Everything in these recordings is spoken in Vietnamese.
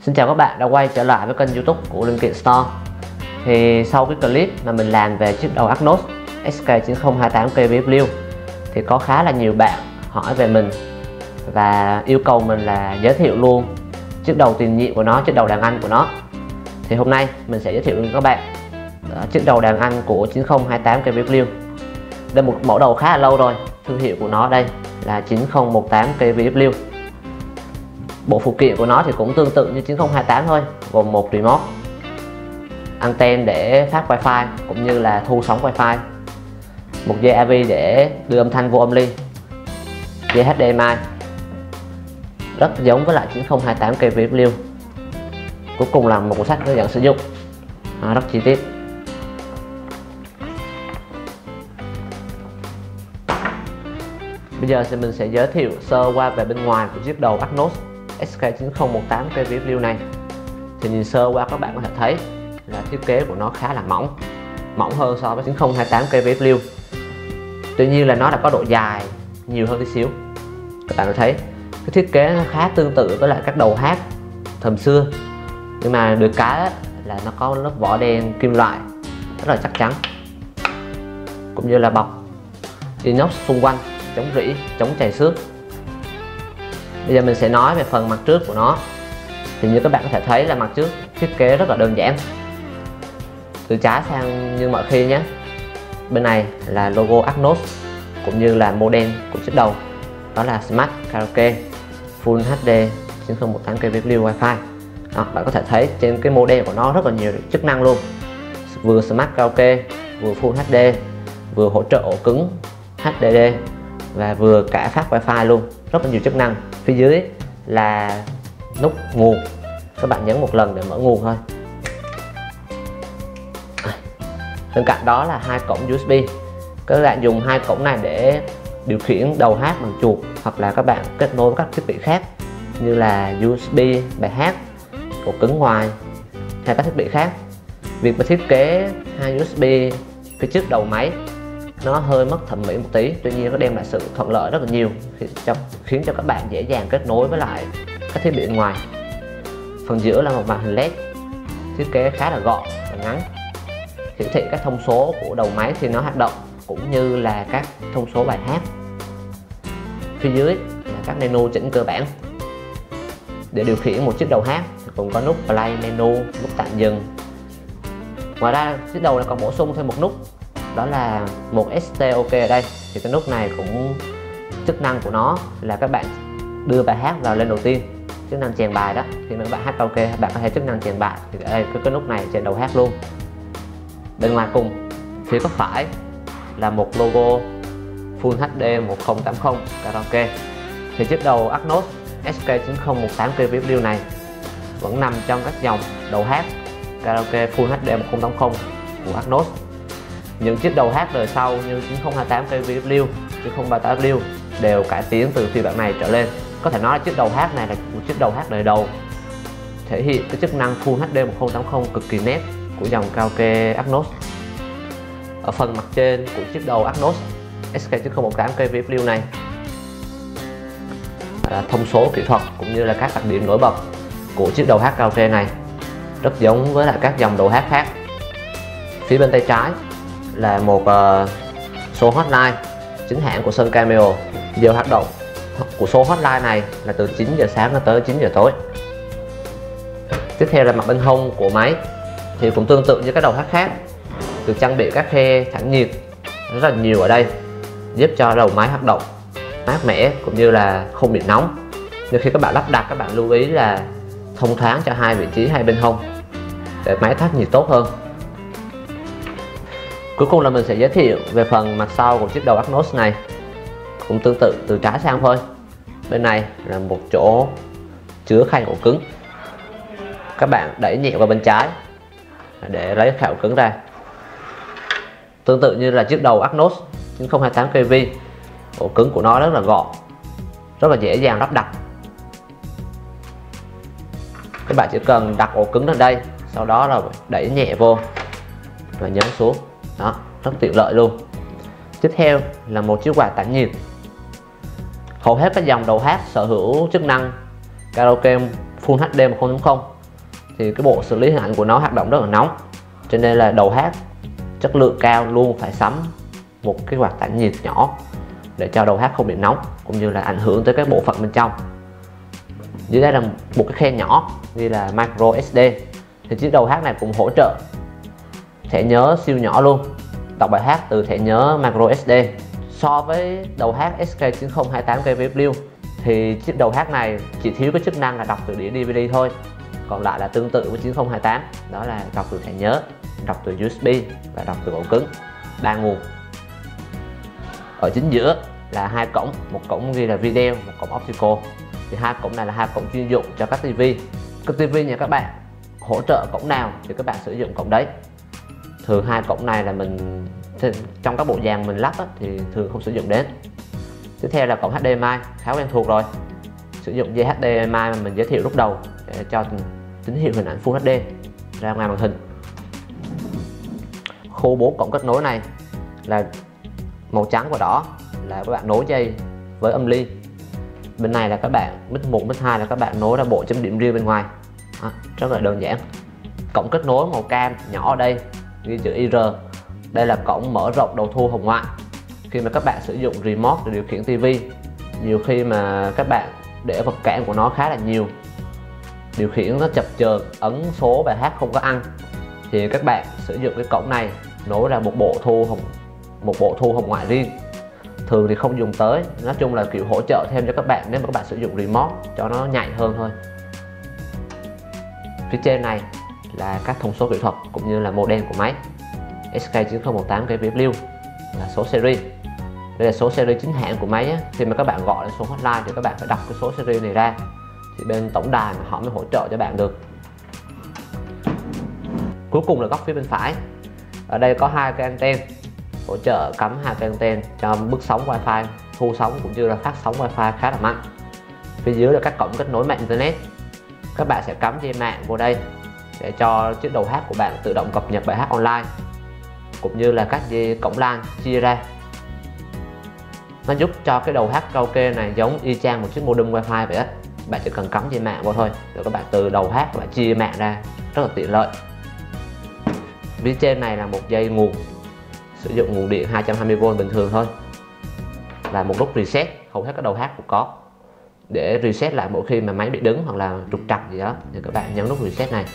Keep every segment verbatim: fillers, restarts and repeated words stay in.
Xin chào các bạn đã quay trở lại với kênh YouTube của Linh Kiện Store. Thì sau cái clip mà mình làm về chiếc đầu Acknos S K chín không hai tám K V F thì có khá là nhiều bạn hỏi về mình và yêu cầu mình là giới thiệu luôn chiếc đầu tiền nhiệm của nó, chiếc đầu đàn anh của nó. Thì hôm nay mình sẽ giới thiệu với các bạn chiếc đầu đàn anh của chín không hai tám K V F. Đây một mẫu đầu khá là lâu rồi, thương hiệu của nó đây là chín không một tám K V F. Bộ phụ kiện của nó thì cũng tương tự như chín không hai tám thôi, gồm một remote, anten để phát wifi cũng như là thu sóng wifi, một dây A V để đưa âm thanh vô âm ly, dây H D M I, rất giống với lại chín không hai tám K V F. Cuối cùng là một cuốn sách hướng dẫn sử dụng à, rất chi tiết. Bây giờ thì mình sẽ giới thiệu sơ qua về bên ngoài của chiếc đầu Acknos S K chín không một tám K V F này. Thì nhìn sơ qua các bạn có thể thấy là thiết kế của nó khá là mỏng, mỏng hơn so với chín không hai tám K V F. Tuy nhiên là nó đã có độ dài nhiều hơn tí xíu. Các bạn có thấy cái thiết kế nó khá tương tự với lại các đầu hát thời xưa, nhưng mà được cái là nó có lớp vỏ đen kim loại rất là chắc chắn, cũng như là bọc inox xung quanh chống rỉ, chống chảy xước. Bây giờ mình sẽ nói về phần mặt trước của nó. Thì như các bạn có thể thấy là mặt trước thiết kế rất là đơn giản, từ trái sang như mọi khi nhé. Bên này là logo Acknos cũng như là model của chiếc đầu, đó là Smart Karaoke Full H D chín không một tám K V F Wi-Fi. Đó, bạn có thể thấy trên cái model của nó rất là nhiều chức năng luôn, vừa Smart Karaoke, vừa Full H D, vừa hỗ trợ ổ cứng H D D và vừa cả phát wifi luôn, rất là nhiều chức năng. Phía dưới là nút nguồn, các bạn nhấn một lần để mở nguồn thôi. Bên cạnh đó là hai cổng U S B, các bạn dùng hai cổng này để điều khiển đầu hát bằng chuột, hoặc là các bạn kết nối với các thiết bị khác như là U S B bài hát, ổ cứng ngoài hay các thiết bị khác. Việc mà thiết kế hai U S B phía trước đầu máy nó hơi mất thẩm mỹ một tí, tuy nhiên nó đem lại sự thuận lợi rất là nhiều, khiến cho, khiến cho các bạn dễ dàng kết nối với lại các thiết bị bên ngoài. Phần giữa là một màn hình led thiết kế khá là gọn và ngắn, hiển thị các thông số của đầu máy khi nó hoạt động cũng như là các thông số bài hát. Phía dưới là các menu chỉnh cơ bản để điều khiển một chiếc đầu hát, cũng có nút play menu, nút tạm dừng. Ngoài ra chiếc đầu này còn bổ sung thêm một nút, đó là một S T O K ở đây. Thì cái nút này cũng chức năng của nó là các bạn đưa bài hát vào lên đầu tiên, chức năng chèn bài đó. Khi mà các bạn hát karaoke, bạn có thể chức năng chèn bài thì đây cái, cái nút này trên đầu hát luôn. Bên ngoài cùng phía góc phải là một logo Full H D một không tám không Karaoke. Thì chiếc đầu Acknos S K chín không một tám K V F này vẫn nằm trong các dòng đầu hát Karaoke Full H D một không tám không của Acknos. Những chiếc đầu hát đời sau như chín không hai tám K V F, chín không ba tám F đều cải tiến từ phiên bản này trở lên. Có thể nói là chiếc đầu hát này là một chiếc đầu hát đời đầu, thể hiện cái chức năng Full H D một không tám không cực kỳ nét của dòng karaoke Acknos. Ở phần mặt trên của chiếc đầu Acknos S K chín không một tám K V F này là thông số kỹ thuật cũng như là các đặc điểm nổi bật của chiếc đầu hát karaoke này, rất giống với lại các dòng đầu hát khác. Phía bên tay trái là một uh, số hotline chính hãng của Sun Cameo. Giờ hoạt động của số hotline này là từ chín giờ sáng tới chín giờ tối. Tiếp theo là mặt bên hông của máy, thì cũng tương tự như các đầu hát khác, được trang bị các khe tản nhiệt rất là nhiều ở đây, giúp cho đầu máy hoạt động mát mẻ cũng như là không bị nóng. Nhưng khi các bạn lắp đặt, các bạn lưu ý là thông thoáng cho hai vị trí hai bên hông để máy thoát nhiệt tốt hơn. Cuối cùng là mình sẽ giới thiệu về phần mặt sau của chiếc đầu Acknos này, cũng tương tự từ trái sang thôi. Bên này là một chỗ chứa khay ổ cứng, các bạn đẩy nhẹ vào bên trái để lấy khay ổ cứng ra. Tương tự như là chiếc đầu Acknos chín không hai tám K V, ổ cứng của nó rất là gọn, rất là dễ dàng lắp đặt. Các bạn chỉ cần đặt ổ cứng lên đây, sau đó là đẩy nhẹ vô và nhấn xuống. Đó, rất tiện lợi luôn. Tiếp theo là một chiếc quạt tản nhiệt. Hầu hết các dòng đầu hát sở hữu chức năng karaoke Full H D một không tám không thì cái bộ xử lý hình ảnh của nó hoạt động rất là nóng, cho nên là đầu hát chất lượng cao luôn phải sắm một cái quạt tản nhiệt nhỏ để cho đầu hát không bị nóng cũng như là ảnh hưởng tới các bộ phận bên trong. Dưới đây là một cái khe nhỏ như là micro ét đê, thì chiếc đầu hát này cũng hỗ trợ thẻ nhớ siêu nhỏ luôn, đọc bài hát từ thẻ nhớ micro ét đê. So với đầu hát ét ca chín không hai tám kê vê Blue thì chiếc đầu hát này chỉ thiếu cái chức năng là đọc từ đĩa đê vê đê thôi, còn lại là tương tự với chín không hai tám, đó là đọc từ thẻ nhớ, đọc từ u ét bê và đọc từ ổ cứng, ba nguồn. Ở chính giữa là hai cổng, một cổng ghi là video, một cổng optical. Thì hai cổng này là hai cổng chuyên dụng cho các tivi. Các tivi nhà các bạn hỗ trợ cổng nào thì các bạn sử dụng cổng đấy. Thường hai cổng này là mình trong các bộ dàn mình lắp á, thì thường không sử dụng đến. Tiếp theo là cổng hát đê em i, khá quen thuộc rồi, sử dụng dây hát đê em i mà mình giới thiệu lúc đầu để cho tín hiệu hình ảnh Full hát đê ra ngoài màn hình. Khu bốn cổng kết nối này là màu trắng và đỏ là các bạn nối dây với âm ly. Bên này là các bạn mic một, mic hai là các bạn nối ra bộ chấm điểm riêng bên ngoài. Đó, rất là đơn giản. Cổng kết nối màu cam nhỏ ở đây ghi chữ i rờ, đây là cổng mở rộng đầu thu hồng ngoại. Khi mà các bạn sử dụng remote để điều khiển tivi, nhiều khi mà các bạn để vật cản của nó khá là nhiều, điều khiển nó chập chờn, ấn số bài hát không có ăn, thì các bạn sử dụng cái cổng này nối ra một bộ thu hồng một bộ thu hồng ngoại riêng. Thường thì không dùng tới, nói chung là kiểu hỗ trợ thêm cho các bạn nếu mà các bạn sử dụng remote cho nó nhạy hơn thôi. Phía trên này là các thông số kỹ thuật cũng như là model của máy ét ca chín không một tám kê vê Blue là số series. Đây là số series chính hãng của máy á. Khi mà các bạn gọi lên số hotline thì các bạn phải đọc cái số series này ra, thì bên tổng đài họ mới hỗ trợ cho bạn được. Cuối cùng là góc phía bên phải, ở đây có hai cái anten hỗ trợ cắm hai cái anten cho bức sóng wifi, thu sóng cũng như là phát sóng wifi khá là mạnh. Phía dưới là các cổng kết nối mạng internet, các bạn sẽ cắm dây mạng vô đây để cho chiếc đầu hát của bạn tự động cập nhật bài hát online, cũng như là các dây cổng LAN chia ra. Nó giúp cho cái đầu hát karaoke này giống y chang một chiếc modem wifi vậy á. Bạn chỉ cần cắm dây mạng vô thôi rồi các bạn từ đầu hát các bạn chia mạng ra, rất là tiện lợi. Phía trên này là một dây nguồn, sử dụng nguồn điện hai trăm hai mươi vôn bình thường thôi, và một nút reset, hầu hết các đầu hát cũng có, để reset lại mỗi khi mà máy bị đứng hoặc là trục trặc gì đó thì các bạn nhấn nút reset này.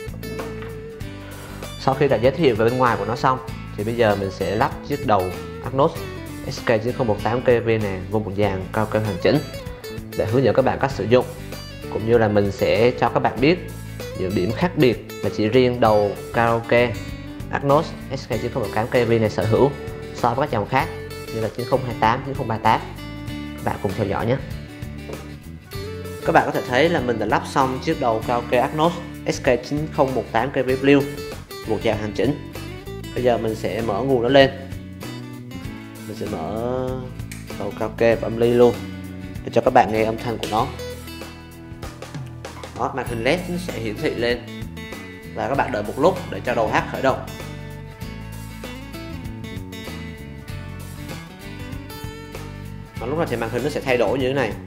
Sau khi đã giới thiệu về bên ngoài của nó xong thì bây giờ mình sẽ lắp chiếc đầu Agnos ét ca chín không một tám kê vê này vô một dàn karaoke hoàn chỉnh để hướng dẫn các bạn cách sử dụng, cũng như là mình sẽ cho các bạn biết những điểm khác biệt mà chỉ riêng đầu karaoke Agnos ét ca chín không một tám kê vê này sở hữu so với các dòng khác như là chín không hai tám, chín không ba tám. Các bạn cùng theo dõi nhé. Các bạn có thể thấy là mình đã lắp xong chiếc đầu karaoke Agnos ét ca chín không một tám kê vê Blue một dàn hoàn chỉnh. Bây giờ mình sẽ mở nguồn nó lên, mình sẽ mở đầu karaoke và âm ly luôn để cho các bạn nghe âm thanh của nó. Đó, màn hình led nó sẽ hiển thị lên và các bạn đợi một lúc để cho đầu hát khởi động. Và lúc này thì màn hình nó sẽ thay đổi như thế này.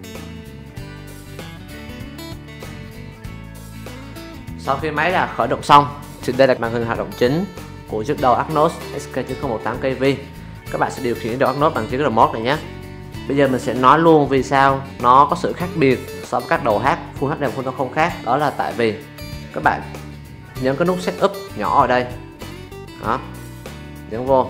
Sau khi máy đã khởi động xong thì đây là màn hình hoạt động chính của chiếc đầu Agnos ét ca chín không một tám kê vê. Các bạn sẽ điều khiển đầu Agnos bằng chiếc remote này nhé. Bây giờ mình sẽ nói luôn vì sao nó có sự khác biệt so với các đầu hát Full hát đê không không khác. Đó là tại vì các bạn nhấn cái nút setup nhỏ ở đây, đó, nhấn vô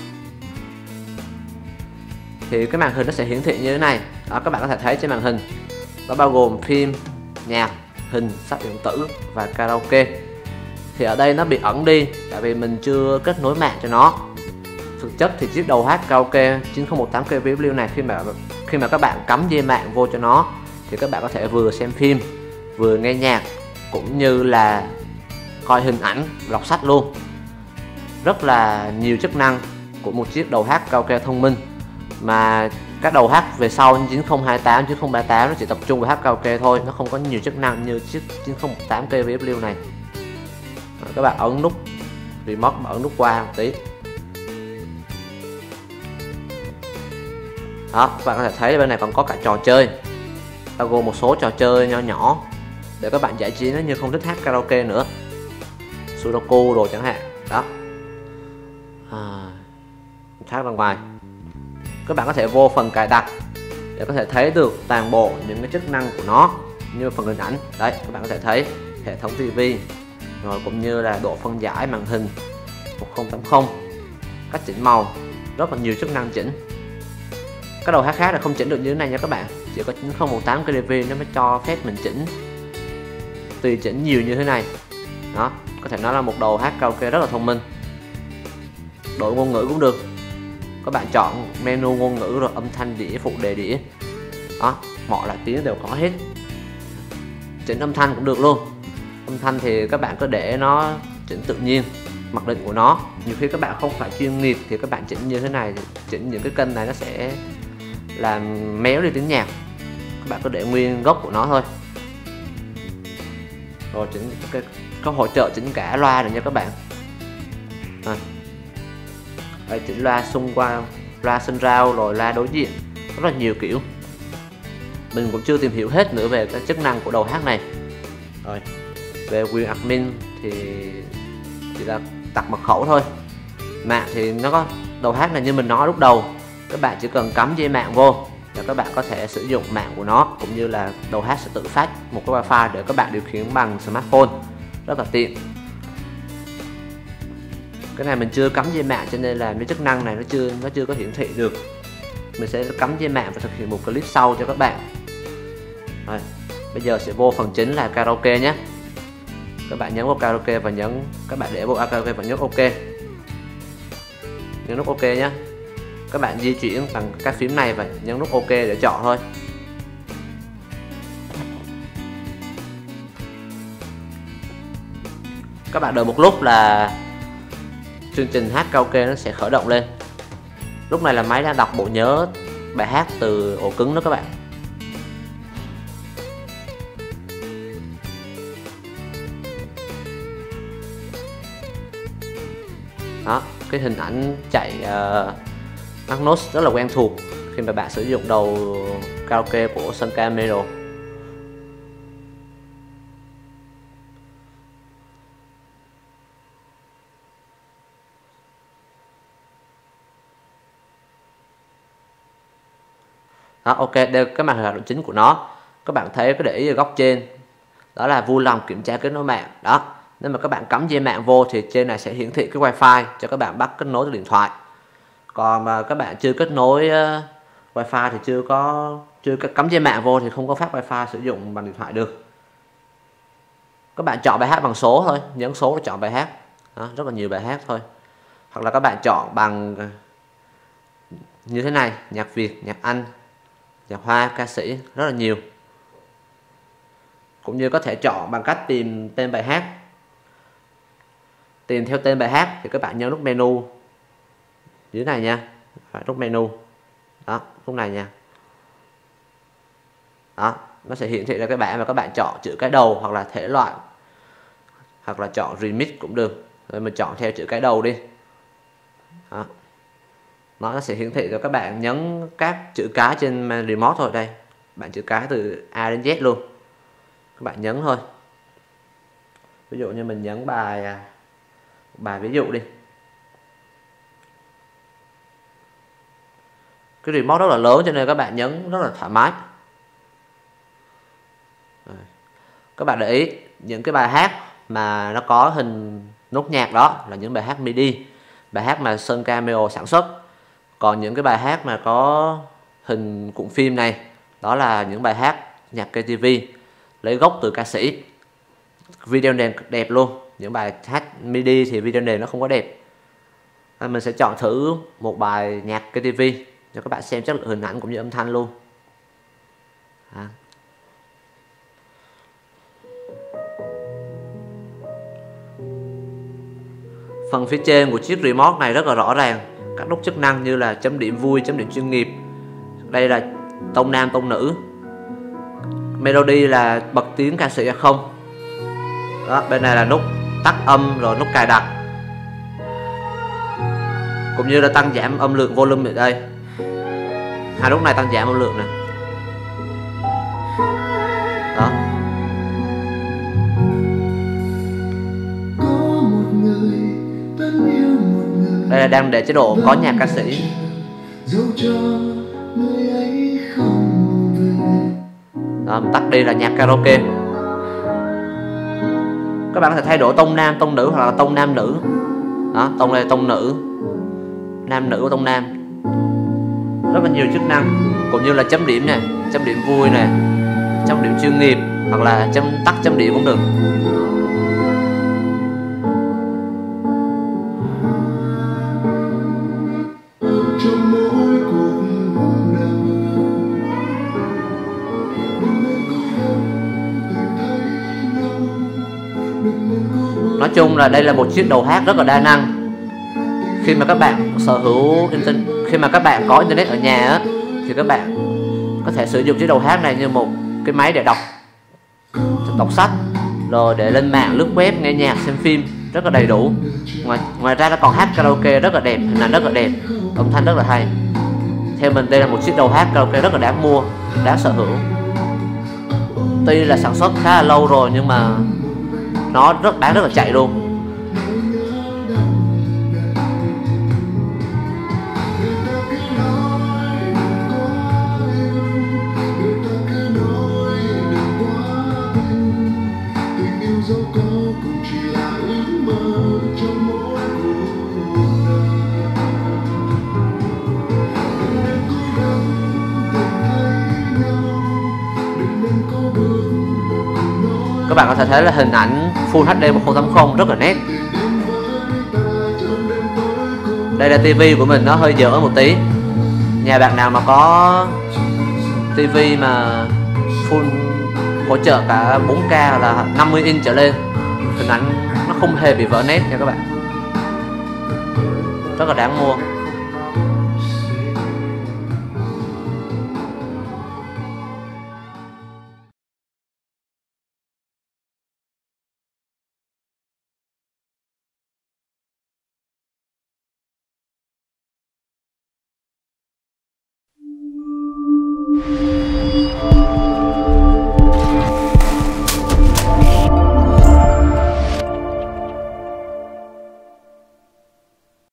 thì cái màn hình nó sẽ hiển thị như thế này. Đó, các bạn có thể thấy trên màn hình nó bao gồm phim, nhạc, hình, sách điện tử và karaoke. Thì ở đây nó bị ẩn đi tại vì mình chưa kết nối mạng cho nó. Thực chất thì chiếc đầu hát karaoke chín không một tám kê vê Blue này khi mà khi mà các bạn cắm dây mạng vô cho nó thì các bạn có thể vừa xem phim, vừa nghe nhạc, cũng như là coi hình ảnh, đọc sách luôn. Rất là nhiều chức năng của một chiếc đầu hát karaoke thông minh, mà các đầu hát về sau như chín không hai tám, chín không ba tám nó chỉ tập trung vào hát karaoke thôi, nó không có nhiều chức năng như chiếc chín không một tám kê vê Blue này. Đó, các bạn ấn nút remote, ấn nút qua một tí. Đó, các bạn có thể thấy bên này còn có cả trò chơi, bao gồm một số trò chơi nho nhỏ để các bạn giải trí nếu như không thích hát karaoke nữa, Sudoku rồi chẳng hạn. Đó, à, khác ra ngoài các bạn có thể vô phần cài đặt để có thể thấy được toàn bộ những cái chức năng của nó, như phần hình ảnh đấy, các bạn có thể thấy hệ thống tivi, rồi cũng như là độ phân giải màn hình một không tám không, cách chỉnh màu, rất là nhiều chức năng chỉnh. Các đầu hát khác là không chỉnh được như thế này nha các bạn, chỉ có chín không một tám K D V nó mới cho phép mình chỉnh, tùy chỉnh nhiều như thế này. Đó, có thể nói là một đầu hát karaoke rất là thông minh. Đổi ngôn ngữ cũng được, các bạn chọn menu ngôn ngữ rồi âm thanh đĩa, phụ đề đĩa, đó, mọi loại tiếng đều có hết. Chỉnh âm thanh cũng được luôn. Âm thanh thì các bạn cứ để nó chỉnh tự nhiên, mặc định của nó. Nhiều khi các bạn không phải chuyên nghiệp thì các bạn chỉnh như thế này, chỉnh những cái kênh này nó sẽ làm méo đi tiếng nhạc. Các bạn cứ để nguyên gốc của nó thôi. Rồi chỉnh cái có hỗ trợ chỉnh cả loa rồi nha các bạn. À, đây, chỉnh loa xung quanh, loa sân rau, rồi loa đối diện, rất là nhiều kiểu. Mình cũng chưa tìm hiểu hết nữa về cái chức năng của đầu hát này. Rồi về quyền admin thì chỉ là đặt mật khẩu thôi. Mạng thì nó có đầu hát này như mình nói lúc đầu, các bạn chỉ cần cắm dây mạng vô là các bạn có thể sử dụng mạng của nó, cũng như là đầu hát sẽ tự phát một cái wifi để các bạn điều khiển bằng smartphone, rất là tiện. Cái này mình chưa cắm dây mạng cho nên là cái chức năng này nó chưa nó chưa có hiển thị được. Mình sẽ cắm dây mạng và thực hiện một clip sau cho các bạn. Rồi, bây giờ sẽ vô phần chính là karaoke nhé. Các bạn nhấn vào karaoke và nhấn các bạn để vô karaoke và nhấn OK. Nhấn nút OK nhé. Các bạn di chuyển bằng các phím này và nhấn nút OK để chọn thôi. Các bạn đợi một lúc là chương trình hát karaoke nó sẽ khởi động lên. Lúc này là máy đang đọc bộ nhớ bài hát từ ổ cứng đó các bạn. Đó, cái hình ảnh chạy uh, Magnus rất là quen thuộc khi mà bạn sử dụng đầu karaoke của Sunka Mero. Đó, ok, đây là cái màn hình hoạt động chính của nó. Các bạn thấy cái để ý ở góc trên đó là vui lòng kiểm tra kết nối mạng. Đó, nếu mà các bạn cắm dây mạng vô thì trên này sẽ hiển thị cái wifi cho các bạn bắt kết nối từ điện thoại. Còn mà các bạn chưa kết nối uh, wifi thì chưa có chưa cắm dây mạng vô thì không có phát wifi sử dụng bằng điện thoại được. Các bạn chọn bài hát bằng số thôi, nhấn số để chọn bài hát. Đó, rất là nhiều bài hát thôi. Hoặc là các bạn chọn bằng như thế này, nhạc Việt, nhạc Anh, nhạc Hoa, ca sĩ, rất là nhiều. Cũng như có thể chọn bằng cách tìm tên bài hát. Tìm theo tên bài hát thì các bạn nhấn nút menu dưới này nha, nút menu. Đó, lúc này nha. Đó, nó sẽ hiển thị ra cái bảng và các bạn chọn chữ cái đầu hoặc là thể loại, hoặc là chọn remix cũng được. Rồi mình chọn theo chữ cái đầu đi. Đó, nó sẽ hiển thị cho các bạn nhấn các chữ cái trên remote thôi. Đây, bạn chữ cái từ A đến Z luôn, các bạn nhấn thôi. Ví dụ như mình nhấn bài bài ví dụ đi. Cái remote rất là lớn cho nên các bạn nhấn rất là thoải mái. Các bạn để ý những cái bài hát mà nó có hình nốt nhạc đó là những bài hát MIDI, bài hát mà Sunka Mero sản xuất. Còn những cái bài hát mà có hình cuộn phim này đó là những bài hát nhạc ca tê vê lấy gốc từ ca sĩ. Video nền đẹp luôn. Những bài hát MIDI thì video nền nó không có đẹp. Nên mình sẽ chọn thử một bài nhạc ca tê vê cho các bạn xem chất lượng hình ảnh cũng như âm thanh luôn. À. Phần phía trên của chiếc remote này rất là rõ ràng. Các nút chức năng như là chấm điểm vui, chấm điểm chuyên nghiệp. Đây là tông nam, tông nữ. Melody là bật tiếng ca sĩ hay không. Đó, bên này là nút tắt âm rồi nút cài đặt. Cũng như là tăng giảm âm lượng volume ở đây. Hai nút này tăng giảm âm lượng này. Đó. Đây là đang để chế độ có nhạc ca sĩ. Đó, tắt đi là nhạc karaoke. Các bạn có thể thay đổi tông nam, tông nữ hoặc là tông nam nữ. Đó, tông này tông nữ, nam nữ, tông nam. Rất là nhiều chức năng, cũng như là chấm điểm này, chấm điểm vui này, chấm điểm chuyên nghiệp, hoặc là chấm tắt chấm điểm cũng được. Nói chung là đây là một chiếc đầu hát rất là đa năng. Khi mà các bạn sở hữu internet, khi mà các bạn có internet ở nhà á, thì các bạn có thể sử dụng chiếc đầu hát này như một cái máy để đọc đọc sách, rồi để lên mạng lướt web, nghe nhạc, xem phim, rất là đầy đủ. Ngoài ngoài ra nó còn hát karaoke rất là đẹp, hình ảnh rất là đẹp, âm thanh rất là hay. Theo mình đây là một chiếc đầu hát karaoke rất là đáng mua, đáng sở hữu. Tuy là sản xuất khá là lâu rồi nhưng mà nó rất bán rất là chạy luôn. Các bạn có thể thấy là hình ảnh Full hát đê một không tám không rất là nét. Đây là tivi của mình, nó hơi dở một tí. Nhà bạn nào mà có tivi mà full hỗ trợ cả bốn K là năm mươi inch trở lên, hình ảnh nó không hề bị vỡ nét nha các bạn. Rất là đáng mua.